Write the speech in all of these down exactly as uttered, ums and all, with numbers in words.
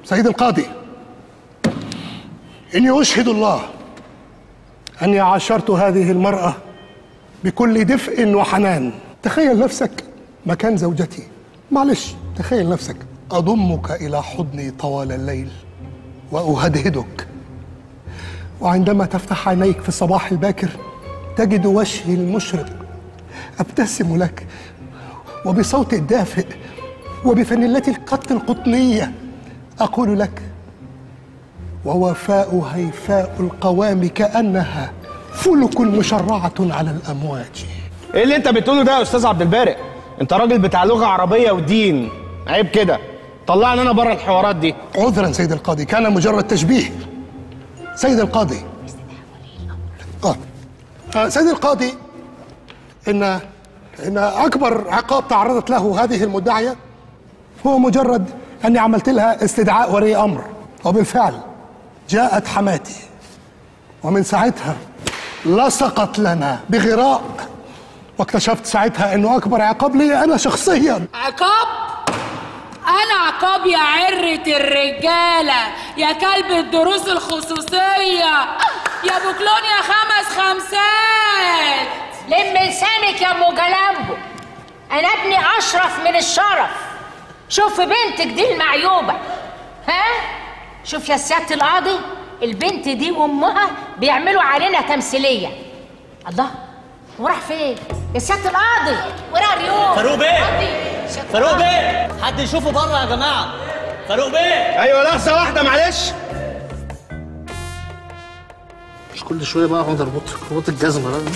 سيد القاضي، إني أشهد الله أني عاشرت هذه المرأة بكل دفء وحنان. تخيل نفسك مكان زوجتي، معلش تخيل نفسك أضمك إلى حضني طوال الليل وأهدهدك، وعندما تفتح عينيك في الصباح الباكر تجد وجهي المشرق أبتسم لك، وبصوت دافئ وبفانلتي القط القطنية أقول لك: ووفاء هيفاء القوام كأنها فلك مشرعة على الأمواج. ايه اللي انت بتقوله ده يا استاذ عبد البارئ؟ انت راجل بتاع لغة عربية ودين، عيب كده، طلعني انا بره الحوارات دي. عذرا سيد القاضي، كان مجرد تشبيه. سيد القاضي آه. آه سيد القاضي، إن إن أكبر عقاب تعرضت له هذه المدعية هو مجرد أني عملت لها استدعاء ولي أمر، وبالفعل جاءت حماتي، ومن ساعتها لصقت لنا بغراء، واكتشفت ساعتها إنه أكبر عقاب لي أنا شخصيا. عقاب؟ أنا عقاب يا عرة الرجالة، يا كلب الدروس الخصوصية، يا بوكلون يا خمس خمسات. لم لسانك يا ام جلامبو، انا ابني اشرف من الشرف. شوف بنتك دي المعيوبه، ها؟ شوف يا سياده القاضي، البنت دي وامها بيعملوا علينا تمثيليه. الله، وراح فين يا سياده القاضي؟ وراح اليوم فاروق بيه، فاروق بيه، حد يشوفه بره يا جماعه. فاروق بيه. ايوه لحظه واحده معلش. مش كل شويه بقى اقعد اربط ربط الجزمه ده.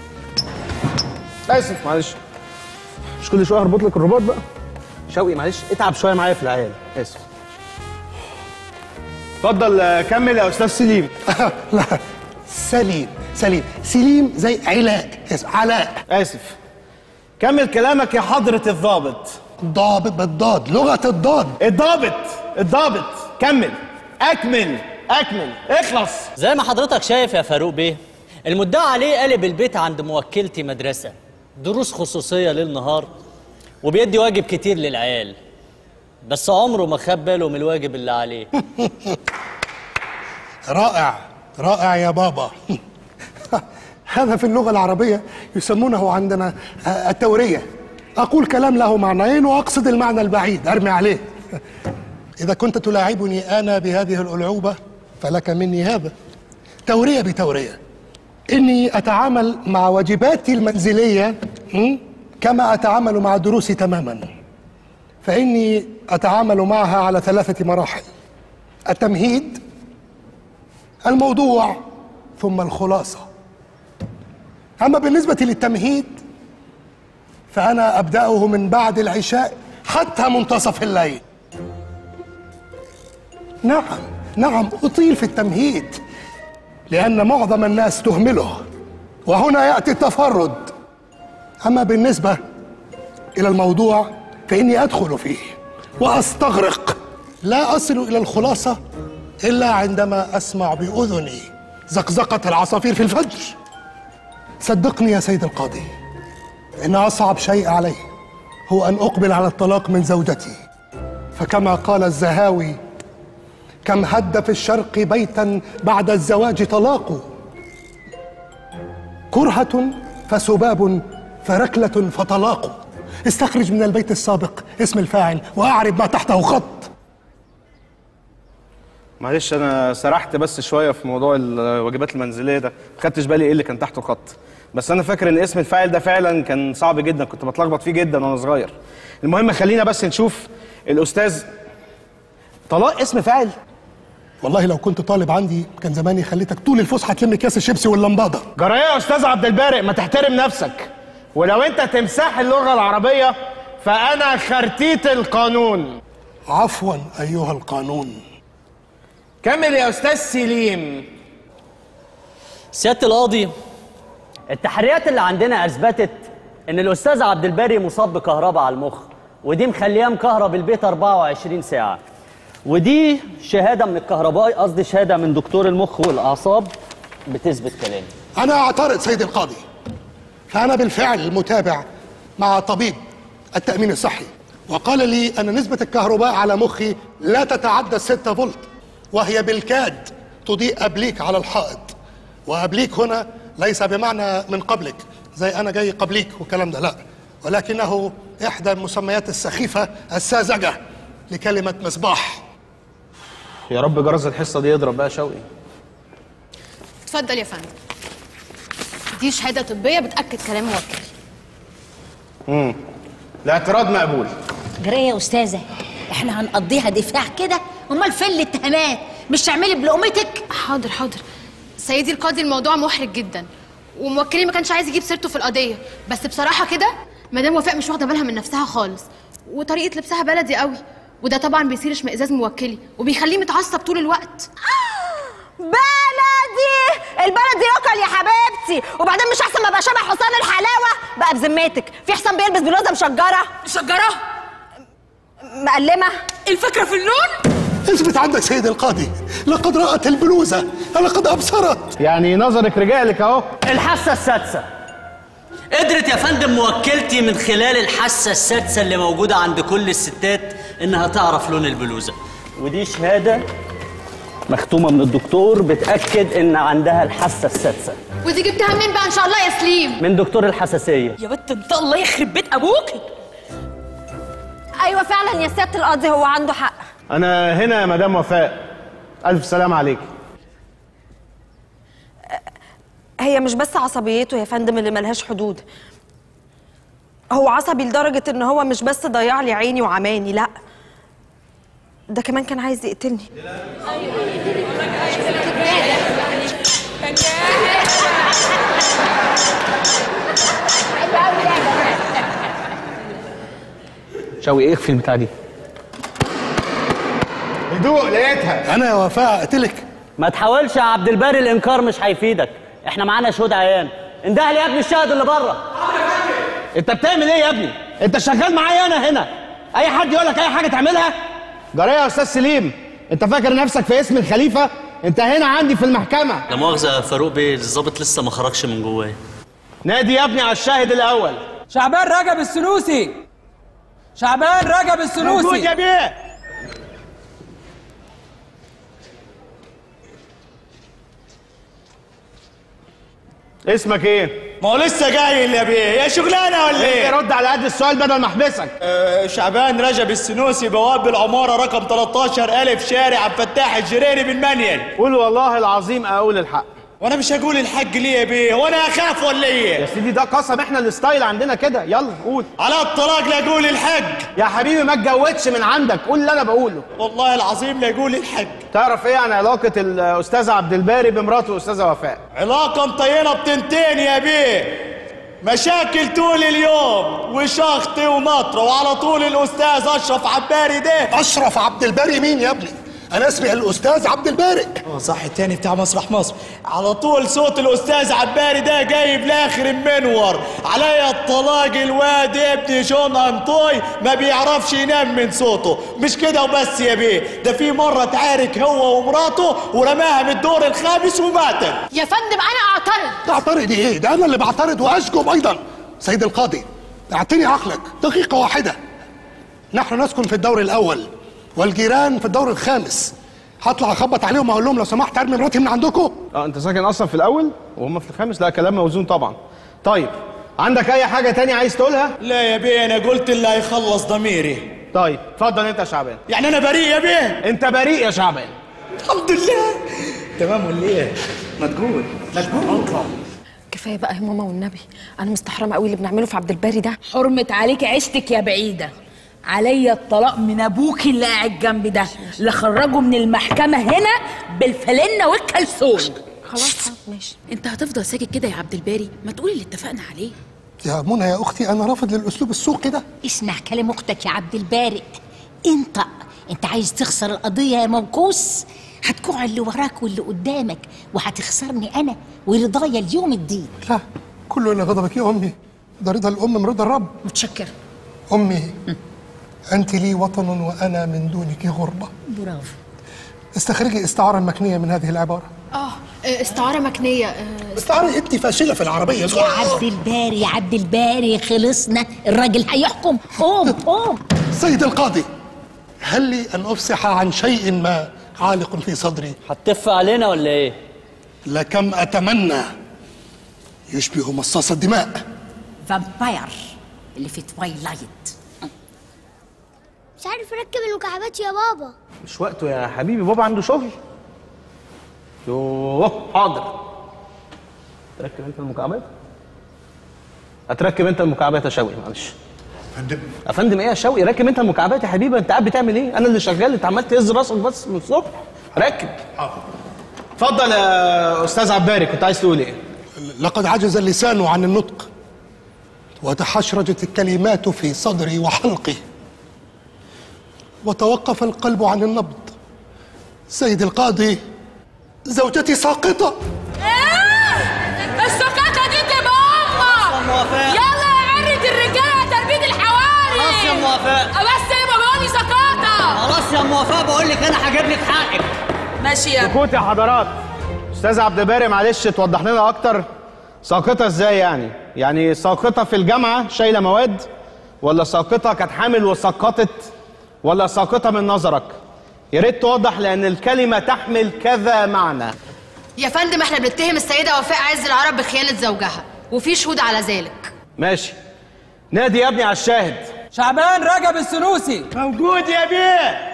اسف معلش، مش كل شويه هربط لك الرباط بقى. شوقي معلش اتعب شويه معايا في العيال، اسف. اتفضل كمل يا استاذ سليم. لا، سليم سليم سليم زي علاء، علاء. اسف، كمل كلامك يا حضرة الضابط. ضابط بالضاد، لغة الضاد. الضابط الضابط كمل، اكمل اكمل اخلص. زي ما حضرتك شايف يا فاروق بيه، المدعى عليه قلب البيت عند موكلتي مدرسة، دروس خصوصية ليل نهار، وبيدي واجب كتير للعيال، بس عمره ما خد باله من الواجب اللي عليه. رائع رائع يا بابا. هذا في اللغة العربية يسمونه عندنا التورية. أقول كلام له معنيين وأقصد المعنى البعيد، أرمي عليه. إذا كنت تلاعبني أنا بهذه الألعوبة فلك مني هذا. تورية بتورية، إني أتعامل مع واجباتي المنزلية كما أتعامل مع دروسي تماما، فإني أتعامل معها على ثلاثة مراحل: التمهيد، الموضوع، ثم الخلاصة. أما بالنسبة للتمهيد فأنا أبدأه من بعد العشاء حتى منتصف الليل. نعم نعم أطيل في التمهيد لأن معظم الناس تهمله، وهنا يأتي التفرد. أما بالنسبة إلى الموضوع فإني أدخل فيه وأستغرق، لا أصل إلى الخلاصة إلا عندما أسمع بأذني زقزقة العصافير في الفجر. صدقني يا سيد القاضي، إن أصعب شيء علي هو أن أقبل على الطلاق من زوجتي، فكما قال الزهاوي: كم هد في الشرق بيتا بعد الزواج طلاق، كرهة فسباب فركلة فطلاق. استخرج من البيت السابق اسم الفاعل وأعرب ما تحته خط. معلش انا سرحت بس شويه في موضوع الواجبات المنزليه ده، ما خدتش بالي ايه اللي كان تحته خط، بس انا فاكر ان اسم الفاعل ده فعلا كان صعب جدا، كنت بتلخبط فيه جدا وانا صغير. المهم خلينا بس نشوف الاستاذ. طلاق اسم فاعل؟ والله لو كنت طالب عندي كان زماني خليتك طول الفسحه تلم كاس الشيبسي واللمباده. جرايه يا استاذ عبد البارئ، ما تحترم نفسك، ولو انت تمساح اللغه العربيه فانا خرتيت القانون. عفوا ايها القانون. كمل يا استاذ سليم. سيادة القاضي، التحريات اللي عندنا اثبتت ان الاستاذ عبد الباري مصاب بكهرباء على المخ، ودي مخلياه مكهرب البيت أربعة وعشرين ساعة، ودي شهاده من الكهربائي، قصدي شهاده من دكتور المخ والاعصاب بتثبت كلامي. انا اعترض سيد القاضي، فانا بالفعل متابع مع طبيب التامين الصحي، وقال لي أن نسبة الكهرباء على مخي لا تتعدى ستة فولت، وهي بالكاد تضيء أبليك على الحائط. وأبليك هنا ليس بمعنى من قبلك زي أنا جاي قبليك والكلام ده، لا، ولكنه إحدى المسميات السخيفة الساذجة لكلمة مصباح. يا رب جرس الحصه دي يضرب بقى شوقي. اتفضل يا فندم. دي شهاده طبيه بتاكد كلام موكل. امم الاعتراض مقبول. جريه يا استاذه، احنا هنقضيها دفاع كده؟ امال فين الاتهامات؟ مش تعملي بلقمتك؟ حاضر حاضر سيدي القاضي، الموضوع محرج جدا وموكلي ما كانش عايز يجيب سيرته في القضيه، بس بصراحه كده مدام وفاء مش واخده بالها من نفسها خالص، وطريقه لبسها بلدي قوي، وده طبعا بيثير اشمئزاز موكلي وبيخليه متعصب طول الوقت. بلدي البلدي ياكل يا حبيبتي، وبعدين مش احسن ما ابقى شبه حسام الحلاوه؟ بقى بذمتك في حسام بيلبس بلوزه مشجره؟ مشجره؟ مقلمه؟ الفكره في اللون؟ اثبت عندك سيد القاضي، لقد رأت البلوزة، لقد أبصرت. يعني نظرك رجالك اهو. الحاسه السادسه. قدرت يا فندم موكلتي من خلال الحاسه السادسه اللي موجوده عند كل الستات انها تعرف لون البلوزه، ودي شهاده مختومه من الدكتور بتاكد ان عندها الحاسه السادسه. ودي جبتها منين بقى ان شاء الله يا سليم؟ من دكتور الحساسيه. يا بنت انت الله يخرب بيت ابوك. ايوه فعلا يا سياده القاضي هو عنده حق. انا هنا يا مدام وفاء، الف سلام عليك. هي مش بس عصبيته يا فندم اللي ملهاش حدود، هو عصبي لدرجه ان هو مش بس ضيع لي عيني وعماني، لا ده كمان كان عايز يقتلني. شوقي اخفي البتاع دي. هدوء، لقيتها. أنا يا وفاء أقتلك؟ ما تحاولش يا عبد الباري، الانكار مش هيفيدك، احنا معانا شهود عيان. انده لي يا ابني الشاهد اللي بره. انت بتعمل ايه يا ابني؟ انت شغال معايا انا هنا، اي حد يقول لك اي حاجه تعملها؟ جريه يا استاذ سليم، انت فاكر نفسك في اسم الخليفه؟ انت هنا عندي في المحكمه. لا مؤاخذه يا فاروق بيه، الظابط لسه ما خرجش من جواه. نادي يا ابني على الشاهد الاول. شعبان رجب السنوسي. شعبان رجب السنوسي. موجود يا بيه. اسمك ايه؟ ما هو لسه جاي يا بيه، يا شغلانه ولا ايه؟ رد على قد السؤال بدل ما احبسك. أه شعبان رجب السنوسي، بواب العماره رقم تلتاشر الف، شارع عبد الفتاح الجريري بالمنيل. قول والله العظيم اقول الحق. وانا مش هقول الحق ليه يا بيه؟ وانا اخاف ولا ايه؟ يا سيدي ده قسم، احنا الستايل عندنا كده. يلا قول. على الطلاق لا اقول الحق. يا حبيبي ما اتجوزش من عندك، قول اللي انا بقوله. والله العظيم لا اقول الحق. تعرف ايه عن علاقه الاستاذ عبد الباري بمراته الاستاذه وفاء؟ علاقه مطينه بتنتين يا بيه، مشاكل طول اليوم وشخطي ونطره، وعلى طول الاستاذ اشرف عباري ده. أشرف عبد الباري مين يا ابني؟ أنا اسمي الأستاذ عبد الباري. اه صح، التاني بتاع مسرح مصر. على طول صوت الأستاذ عباري ده جايب لآخر المنور. عليا الطلاق الواد ابني جون أنطوي ما بيعرفش ينام من صوته. مش كده وبس يا بيه، ده في مرة تعارك هو ومراته ورماها من الدور الخامس وماتت. يا فندم انا اعترض. تعترض ايه؟ ده أنا اللي بعترض وأشجب أيضا. سيد القاضي اعطيني عقلك دقيقة واحدة. نحن نسكن في الدور الأول والجيران في الدور الخامس. هطلع اخبط عليهم واقول لهم لو سمحت ارمي مراتي من عندكم؟ اه انت ساكن اصلا في الاول وهم في الخامس؟ لا كلام موزون طبعا. طيب عندك اي حاجه تانية عايز تقولها؟ لا يا بيه، انا قلت اللي هيخلص ضميري. طيب اتفضل انت يا شعبان. يعني انا بريء يا بيه؟ انت بريء يا شعبان. الحمد لله. تمام ولا ايه؟ ما تقول ما تقول. كفايه بقى يا ماما والنبي، انا مستحرمه قوي اللي بنعمله في عبد الباري ده. حرمة عليك عيشتك يا بعيدة. عليا الطلاق من ابوك اللي قاعد جنبي ده، اللي خرجه من المحكمة هنا بالفلنة والكلسون. خلاص ماشي. انت هتفضل ساكت كده يا عبد الباري؟ ما تقولي اللي اتفقنا عليه. يا منى يا اختي انا رافض للاسلوب السوقي ده. اسمع كلام اختك يا عبد البارئ. انت انت عايز تخسر القضيه يا موكوس؟ هتكوع اللي وراك واللي قدامك، وهتخسرني انا ورضايا اليوم الدين. لا، كله الا غضبك يا امي، ده رضا الام من رضا الرب. متشكر امي. انت لي وطن وانا من دونك غربه. برافو. استخرجي استعاره مكنيه من هذه العباره. اه استعاره مكنيه. اه استعاره انت فاشله في العربيه. يا عبد الباري يا عبد الباري خلصنا، الراجل هيحكم. قوم قوم. سيد القاضي، هل لي أن أفصح عن شيء ما عالق في صدري؟ هتف علينا ولا إيه؟ لكم أتمنى يشبه مصاص الدماء. فامباير اللي في توايلايت. مش عارف اركب المكعبات يا بابا. مش وقته يا حبيبي، بابا عنده شغل. يوه حاضر. تركب انت المكعبات؟ هتركب انت المكعبات يا شوقي. معلش فندم. يا فندم ايه يا شوقي؟ ركب انت المكعبات يا حبيبي. انت قاعد بتعمل ايه؟ انا اللي شغال، انت عمال تهز راسك بس من الصبح. ركب. اتفضل يا استاذ عباري، كنت عايز تقول ايه؟ لقد عجز اللسان عن النطق وتحشرجت الكلمات في صدري وحلقي وتوقف القلب عن النبض. سيد القاضي، زوجتي ساقطة. ايه؟ السقاطة دي تبقى امك. يلا يا عرة الرجالة تربية الحواري. خلاص يا موافق. بس ايه بقول لي سقاطة. خلاص يا موافق، بقول لك انا هجيب لك حقك. ماشي يا سكوت يا حضرات. استاذ عبد الباري معلش توضح لنا اكتر، ساقطة ازاي يعني؟ يعني ساقطة في الجامعة شايلة مواد، ولا ساقطة كانت حامل وسقطت، ولا ساقطة من نظرك؟ يا ريت توضح لأن الكلمة تحمل كذا معنى. يا فندم احنا بنتهم السيدة وفاء عز العرب بخيانة زوجها وفي شهود على ذلك. ماشي. نادي يا ابني على الشاهد. شعبان رجب السنوسي. موجود يا بيه.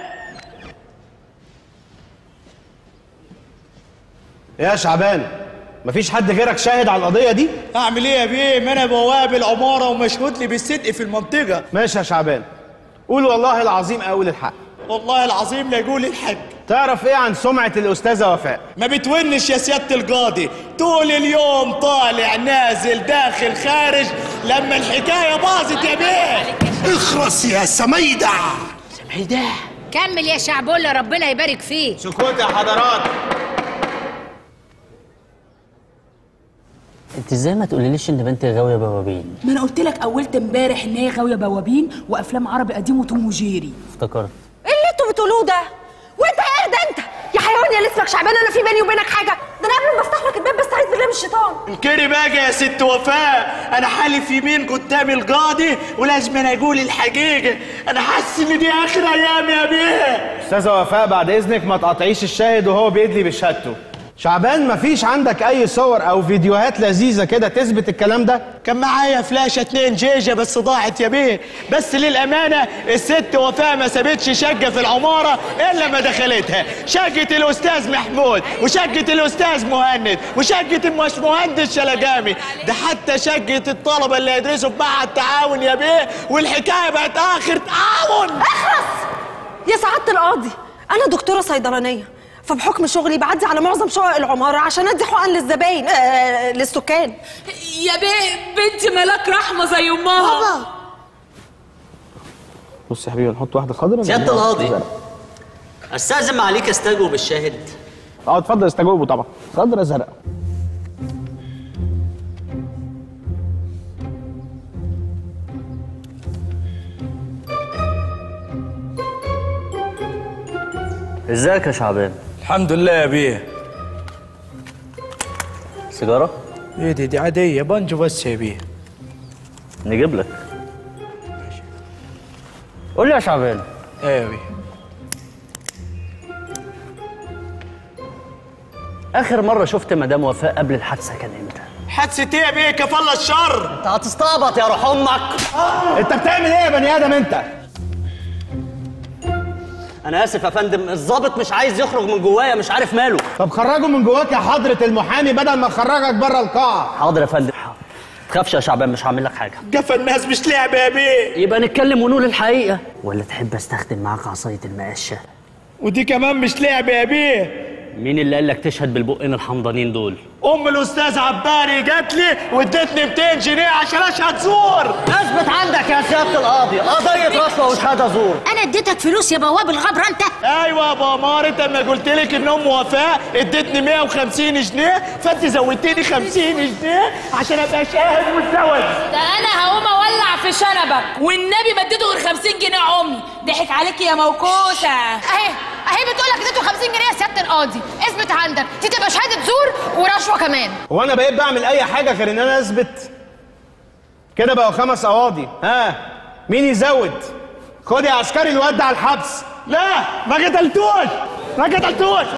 يا شعبان، مفيش حد غيرك شاهد على القضية دي؟ اعمل ايه يا بيه؟ ما انا بواب العمارة ومشهود لي بالصدق في المنطقة. ماشي يا شعبان. قول والله العظيم اقول الحق. والله العظيم لا يقول الحق. تعرف ايه عن سمعة الأستاذة وفاء؟ ما بتونش يا سيادة القاضي، طول اليوم طالع نازل داخل خارج، لما الحكاية باظت يا بيه. اخرس يا سميدع. سميدع كمل يا شعبولة، ربنا يبارك فيه. سكوت يا حضرات. انت ازاي ما تقوليليش ان بنتي غاويه بوابين؟ ما انا قلت لك اولت امبارح ان هي غاويه بوابين وافلام عربي قديم وتوم وجيري. افتكرت. ايه اللي انتوا بتقولوه ده؟ وانت ايه ده انت؟ يا حيوان يا اللي اسمك شعبان، انا في بيني وبينك حاجه؟ ده انا قبل ما افتح لك الباب بستعيذ بالله من الشيطان. انكري بقى يا ست وفاء، انا حالف يمين قدام القاضي ولازم انا اقول الحقيقه، انا حاسس ان دي اخر ايام يا بيه. استاذة وفاء بعد اذنك ما تقاطعيش الشاهد وهو بيدلي بشهادته. شعبان مفيش عندك اي صور او فيديوهات لذيذه كده تثبت الكلام ده؟ كان معايا فلاشه اتنين جيجا بس ضاعت يا بيه، بس للامانه الست وفاء ما سابتش شقه في العماره الا ما دخلتها، شقه الاستاذ محمود وشقه الاستاذ مهند وشقه المش مهندس شلقامي، ده حتى شقه الطلبه اللي يدرسوا في معهد التعاون يا بيه، والحكايه بقت اخر تعاون. اخرس يا سعاده القاضي، انا دكتوره صيدلانيه، فبحكم شغلي بعدي على معظم شقق العماره عشان ادي حقن للزباين آه للسكان. يا بيه بنتي ملاك رحمه زي امها. بابا بص يا حبيبي نحط واحده خضراء. سياده القاضي استاذن عليك استجوب الشاهد. اه اتفضل استجوبه طبعا. خضراء زرقاء. ازيك يا شعبان؟ الحمد لله يا بيه. سيجاره؟ ايه دي دي عاديه بانجو بس يا بيه. نجيب لك. قول لي يا شعبان. ايه يا بيه؟ اخر مره شفت مدام وفاء قبل الحادثه كان امتى؟ حادثه ايه يا بيه؟ كفالة الشر. انت هتستعبط يا روح امك. آه. انت بتعمل ايه يا بني ادم انت؟ انا اسف يا فندم، الضابط مش عايز يخرج من جوايا، مش عارف ماله. طب خرجه من جواك يا حضره المحامي بدل ما اخرجك بره القاعه. حاضر يا فندم. تخافش يا شعبان، مش هعمل لك حاجه. جفا الناس مش لعبه يا بيه. يبقى نتكلم ونقول الحقيقه، ولا تحب استخدم معاك عصايه المقشه؟ ودي كمان مش لعبه يا بيه. مين اللي قال لك تشهد بالبقين الحمضانين دول؟ ام الاستاذ عباري جات لي وادتني مئتين جنيه عشان اشهد زور. اثبت عندك يا سياده القاضي قضيه رشوه وشهاده زور. انا اديتك فلوس يا بواب الغبره انت؟ ايوه يا بامار، انت لما قلت لك ان ام وفاء ادتني مئة وخمسين جنيه فانت زودتني خمسين جنيه عشان ابقى شاهد متزوج. ده انا هقوم اولع في شنبك والنبي ما اديته غير خمسين جنيه عمي. ضحك عليك يا موكوسه. اهي اهي بتقول لك اديته خمسين جنيه يا سياده القاضي، اثبت عندك دي تبقى شهاده زور ورشوه كمان. هو انا بقيت بعمل اي حاجه غير ان انا اثبت؟ كده بقوا خمس قواضي. ها مين يزود؟ خد يا عسكري الواد ده على الحبس. لا ما قتلتوش ما قتلتوش